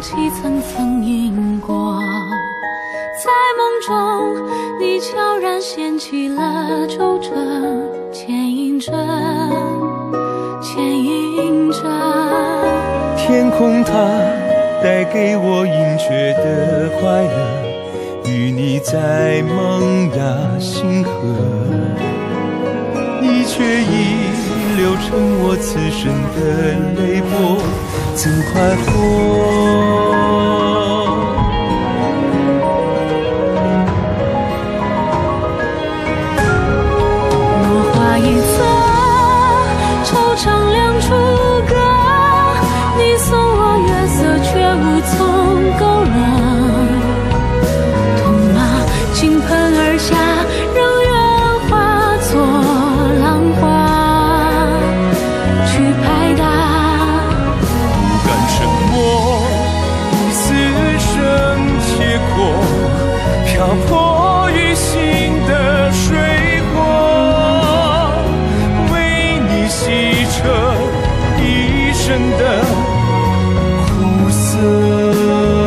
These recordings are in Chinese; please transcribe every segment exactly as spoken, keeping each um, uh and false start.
起层层荧光，在梦中你悄然掀起了皱褶，牵引着，牵引着。 天空它带给我隐却的快乐，与你在萌芽星河，你却已流成我此生的泪波，怎快活？ 落花一侧，惆怅两处隔，你送我月色，却无从勾勒。痛吗？倾盆而下，让愿化作浪花去拍打。 不敢沉默，一丝生切阔，漂泊于心的水火，为你洗彻一生的苦涩。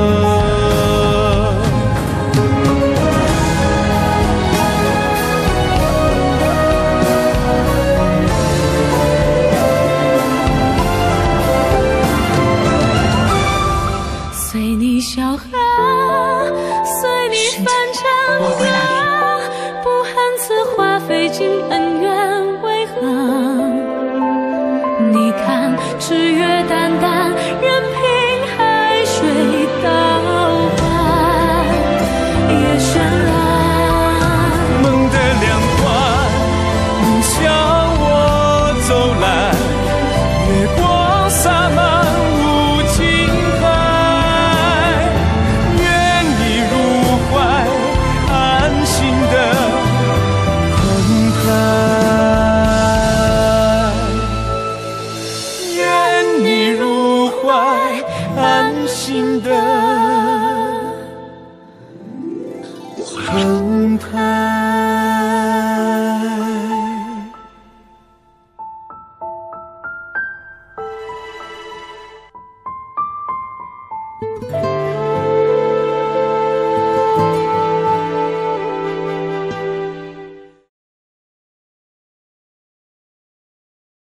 随你笑呵，随你翻成歌，不恨此花费尽恩怨为何？你看纸月淡淡，任凭海水倒换，夜绚烂。 梦的两端，你向我走来，月光洒满无尽海，愿你入怀，安心的澎湃，愿你入怀，安心的澎湃。